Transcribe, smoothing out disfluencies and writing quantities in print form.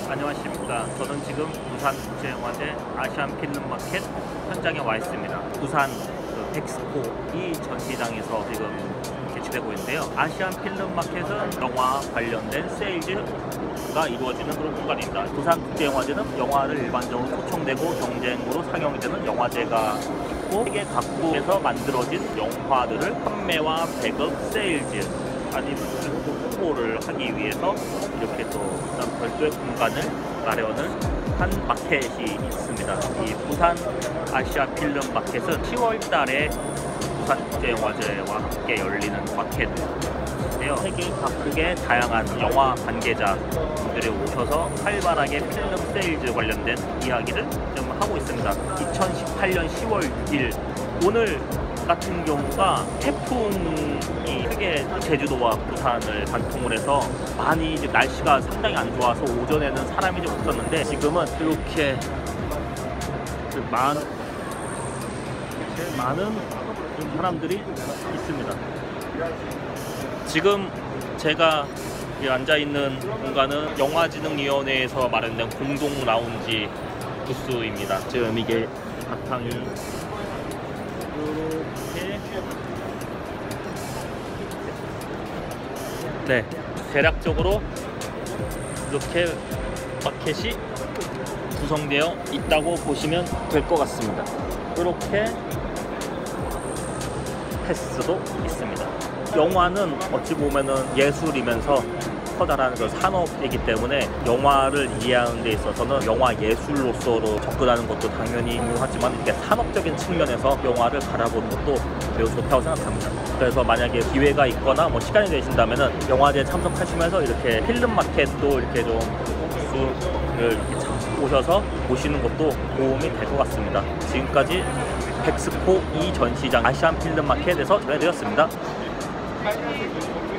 안녕하십니까. 저는 지금 부산국제영화제 아시안필름마켓 현장에 와 있습니다. 부산 엑스포 이 전시장에서 지금 개최되고 있는데요. 아시안필름마켓은 영화 관련된 세일즈가 이루어지는 그런 공간입니다. 부산국제영화제는 영화를 일반적으로 초청되고 경쟁으로 상영이 되는 영화제가 있고, 세계 각국에서 만들어진 영화들을 판매와 배급, 세일즈 아니면 홍보를 하기 위해서 이렇게 또 별도의 공간을 마련을 한 마켓이 있습니다. 이 부산 아시아 필름 마켓은 10월 달에 부산국제영화제와 함께 열리는 마켓인데요. 세계 각국의 다양한 영화 관계자분들이 오셔서 활발하게 필름 세일즈 관련된 이야기를 좀 하고 있습니다. 2018년 10월 6일 오늘 같은 경우가 태풍이 크게 제주도와 부산을 관통을 해서 많이 이제 날씨가 상당히 안 좋아서 오전에는 사람이 좀 없었는데, 지금은 이렇게 많은 사람들이 있습니다. 지금 제가 앉아 있는 공간은 영화진흥위원회에서 마련된 공동 라운지 부스입니다. 지금 이게 바탕이 네, 대략적으로 이렇게 마켓이 구성되어 있다고 보시면 될 것 같습니다. 이렇게 패스도 있습니다. 영화는 어찌 보면은 예술이면서 커다란 그 산업이기 때문에 영화를 이해하는 데 있어서는 영화 예술로서로 접근하는 것도 당연히 중요하지만, 이렇게 산업적인 측면에서 영화를 바라보는 것도 매우 좋다고 생각합니다. 그래서 만약에 기회가 있거나 시간이 되신다면은 영화제에 참석하시면서 이렇게 필름 마켓도 이렇게 좀 부스를 이렇게 오셔서 보시는 것도 도움이 될 것 같습니다. 지금까지 엑스포 2 전시장 아시안 필름 마켓에서 전해드렸습니다.